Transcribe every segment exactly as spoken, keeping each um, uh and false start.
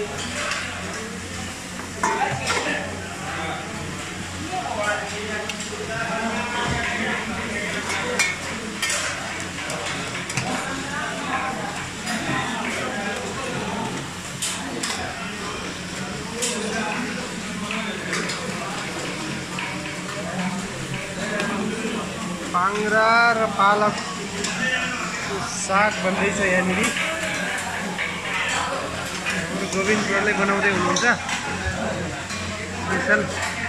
पाङ्ग्रा र पालक साग बन्दैछ यहाँनिर। हाम्रो गोविन्द सरले बनाउँदै हुनुहुन्छ स्पेसल।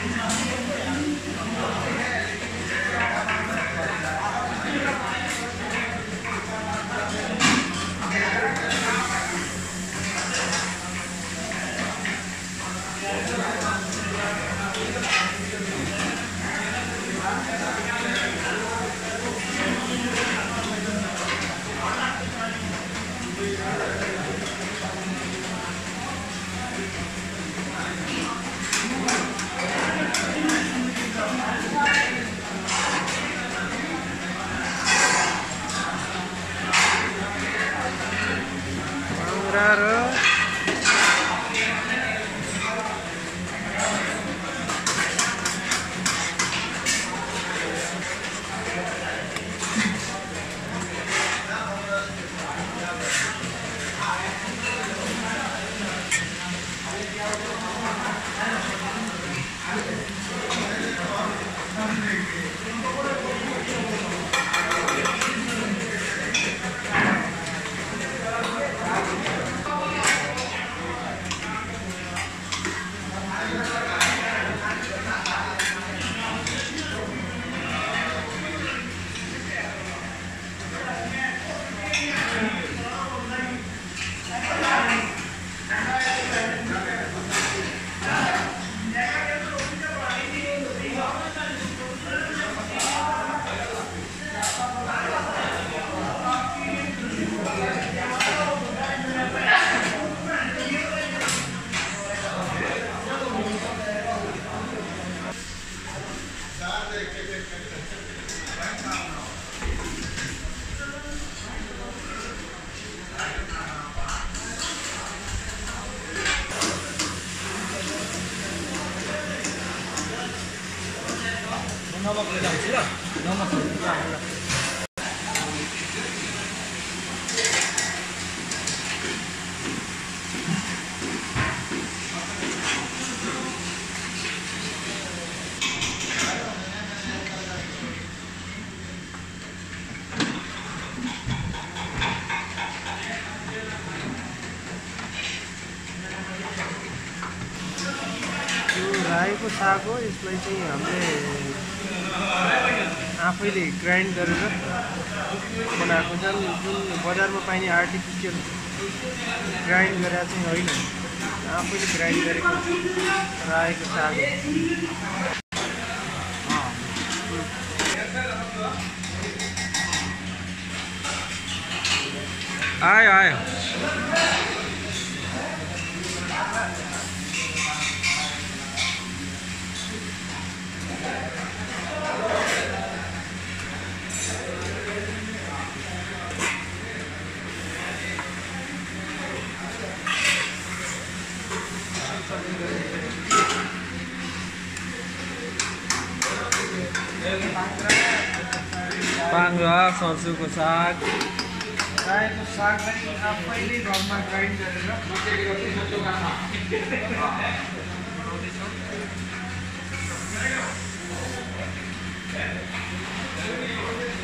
राईको साग हो। यसलाई चाहिँ हामीले आफैले ग्राइन्ड गरेर बनाएको छ। जुन बजारमा पाइने आर्टिफिसियल ग्राइन्ड गरेर चाहिँ होइन, आफैले ग्राइन्ड गरेको राईको साग हो। आयो आयो पाङ्ग्रा सर्सुको साग, रायोको सागलाई आफैले घरमा ग्राइन्ड गरेर